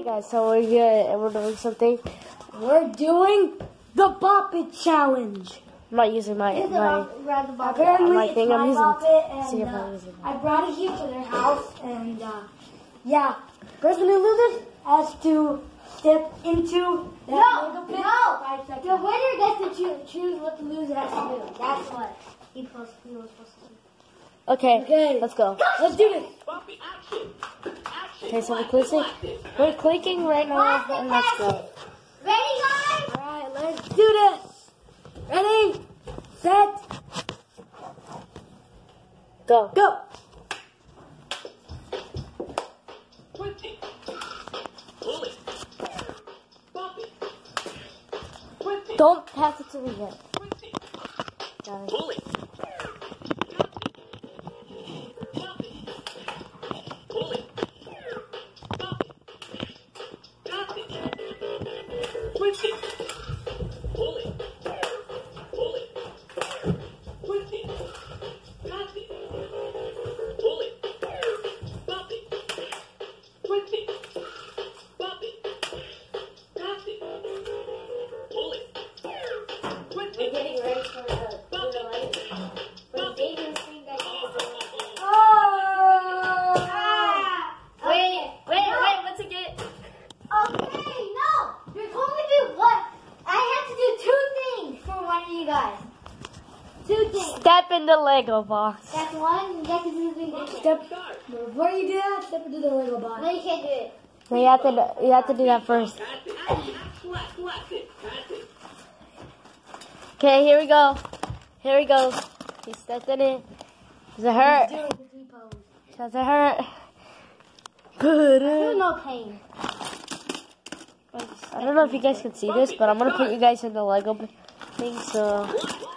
Guys, so we're doing something. We're doing the Bop It Challenge. I'm not using my thing. I'm using it. I brought it here to their house, and yeah, person who loses has to step into that Lego pit for 5 seconds. The winner gets to choose what the loser has to do. That's what he was supposed to do. Okay, let's go. Let's do this. Okay, so we're clicking right now, and let's go. Ready, guys? Alright, let's do this. Ready, set, go. Go. 20. Pull it. Bop it. 20. Don't pass it to me yet. 20. Guys. Pull it. Step in the Lego box. That's one. You get to do the Before you do that, step into the Lego box. No, you can't do it. So you have to do that first. Okay, here we go. Here we go. He stepped in it. Does it hurt? Does it hurt? I feel no pain. I don't know if you guys can see this, but I'm gonna put you guys in the Lego thing, so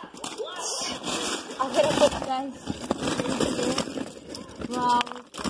I'm gonna put you guys. Well,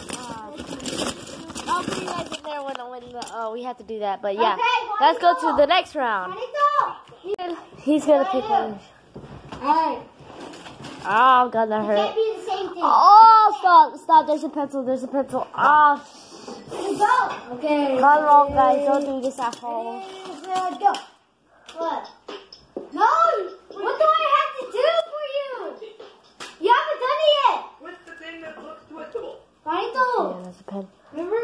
I'll put you guys in there when we have to do that. But yeah, okay, let's go to the next round. He's gonna pick one. Alright. Oh god, that It hurt. can't be the same thing. Oh, stop! There's a pencil. Oh. Go. Okay. Not wrong, guys. Don't do this at home. Go. What? No! What do I have to do for you? You haven't done it yet. What's the thing that looks twistable? Juanito. Yeah, that's a pen. Remember?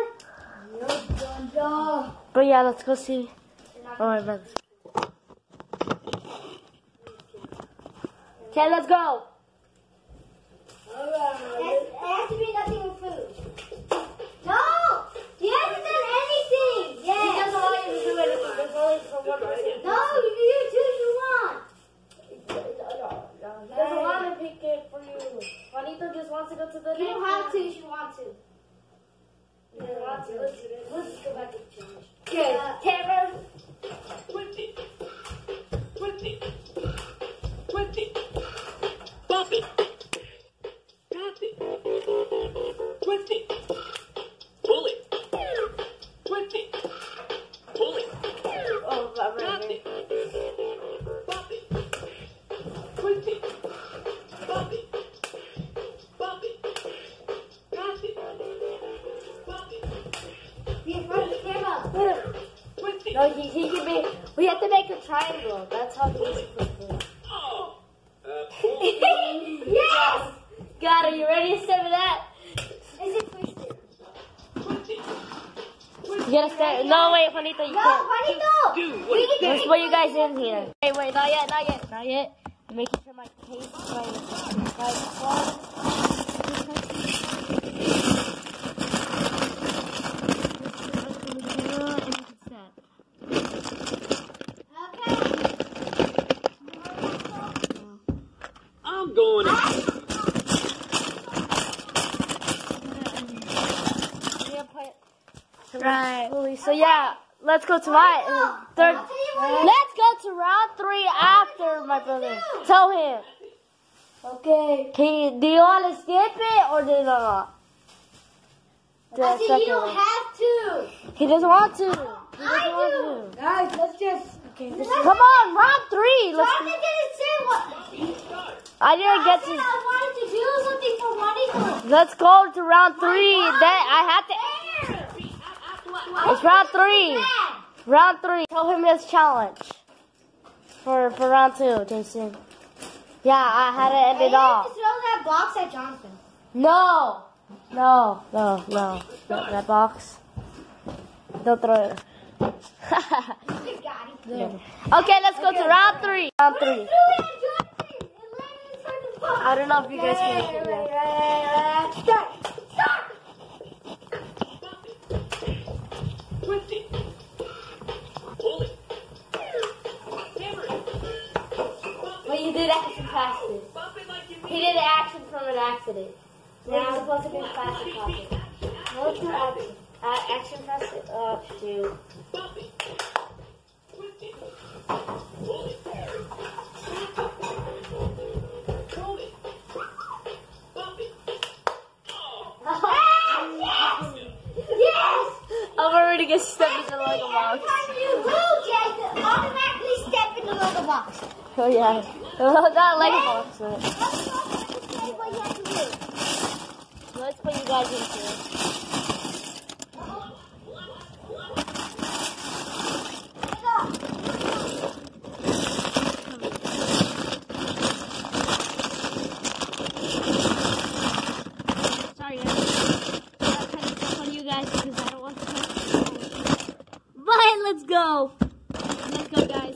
But yeah, let's go see. Alright, man. Okay, let's go. It has to be nothing with food. No! He hasn't done anything! Yes! He doesn't want you to do anything. There's only for one person. No, you can do two if you want. He doesn't want to pick it for you. Juanito just wants to go to the You don't have to if you want to. You don't want to. Let's go back to the challenge. Okay, camera. 20. 20. Bop it. Got it. 20. Pull it. 20. Pull it. Oh, Got it. Bop it. 20. Bop it. Bop it. Got it. Bop it. Be in front of the camera. 20. No, he can be. We have to make a triangle. That's how easy it is. Oh. Yes! Got it. You ready to step in that? Is it twisted? 20. You gotta step. No, wait, Juanito, you No, can't. Juanito! Do what it Let's put you guys in here. Wait, not yet. I'm making sure my case, my I'm going in. Right. So yeah, let's go to my third. Let's go to round 3 after my brother. Tell him. Okay. Do you want to skip it or do you not? I said you don't have to. He doesn't want to. Guys, let's just. Okay. Come on, round 3. Let's. Jonathan didn't say what. I didn't get to. I wanted to do something for Juanito. Let's go to round 3. Then I have to. It's round 3. Round 3. Tell him his challenge. For round 2, Jason. Yeah, I had to end it off. You have to throw that box at Jonathan. No. That box. Don't throw it. Okay, let's go to round 3. Round 3. I don't know if you guys can make it yet. Start. Twist it. Pull it. Hammer it. But you did action past it. Bump it like you mean He did action from an accident. Now it's supposed to be fast and it. fast. No, it's not action. Action fast. Oh, shoot. Bump it. Twist it. Pull it. Pull it. Bump it. Yes! I'm already getting stuck in the Lego box. Anytime you lose, you have to automatically step in the Lego box. Oh, yeah. Not Lego box, but Let's say what you have to do. let's put you guys into it. Sorry, guys. I'm not trying to step on you guys because I don't want to. But let's go. Let's go, guys.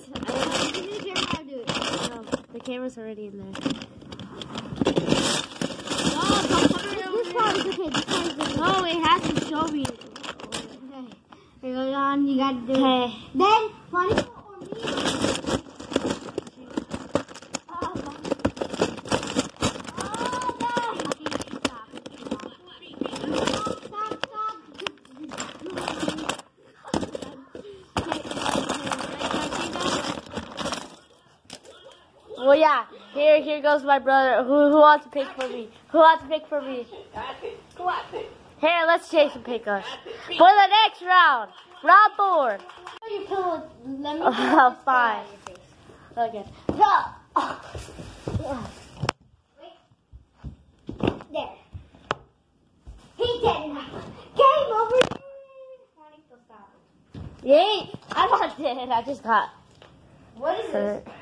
No, the camera's already in there. This part is okay. No, it has to show me. Here goes on, you gotta do it. Then, Monica or me. Well, yeah. Here goes my brother. Who wants to pick for me? Who wants to pick for me? Here, let's Jason pick us for the next round. Round 4. Let me 5. Okay. There. He did it. Game over. Monica, stop. Yay! I'm not dead. I just got What is this? hurt.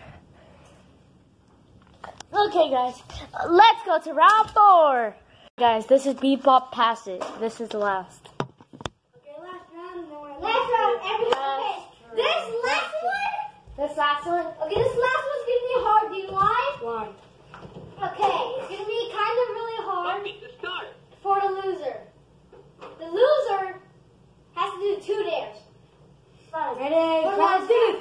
Okay, guys. Let's go to round 4. Guys, this is Bebop passes. This is the last. Okay, last round. Last round. Everyone. This last one. This last one? Okay, this last one's gonna be hard. Do you know why? Why? Okay, it's gonna be kind of really hard Bump it to start. for the loser. The loser has to do 2 dares. Ready? For last round.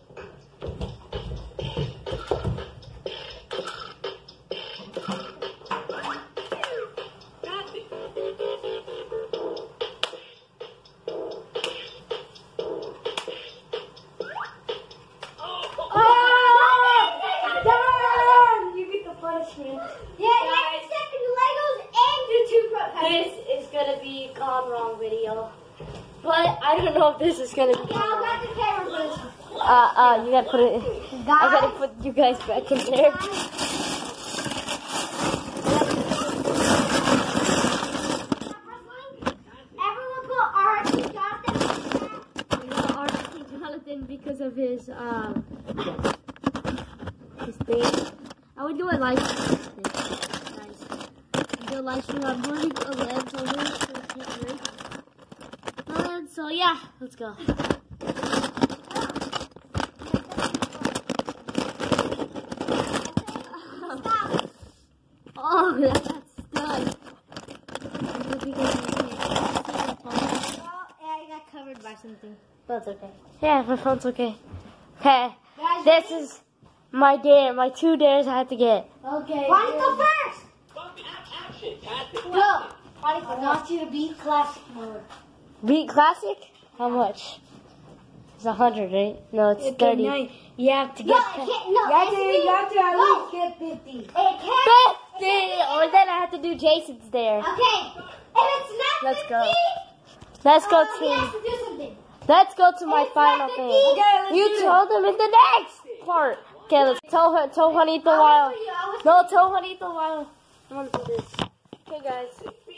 Got it. Done! You get the punishment. Yeah, you have to step into Legos and do 2 This is gonna be gone wrong video. But I don't know if this is gonna be Okay, gone I'll wrong. grab the camera for this one. You gotta put it. I gotta put you guys back in there. Everyone put RT Jonathan because of his thing. I would do a live stream. Guys. Do a live stream. I'm burning a lens over so I can't drink. So yeah, let's go. Oh, that's stuck. I got covered by something. That's okay. Yeah, my phone's okay. Okay, Guys, this is my dare. My 2 dares I have to get. Okay. Why don't you go first? Bump it. Action. Tactic. Go. I want you to beat classic mode. Beat classic? How much? It's 100, right? No, it's 30. No, You have to no, get it can't. No, you have to at least get 50. It can't. 50! Or then I have to do Jason's dare. Okay. If it's not Let's 50, go. Let's go he has to to do something. let's go to my It's final not thing. 50. Okay, let's You do it. told him in the next part. Okay, let's tell Juanito while. No, tell Juanito while. I want to do this. Okay, guys.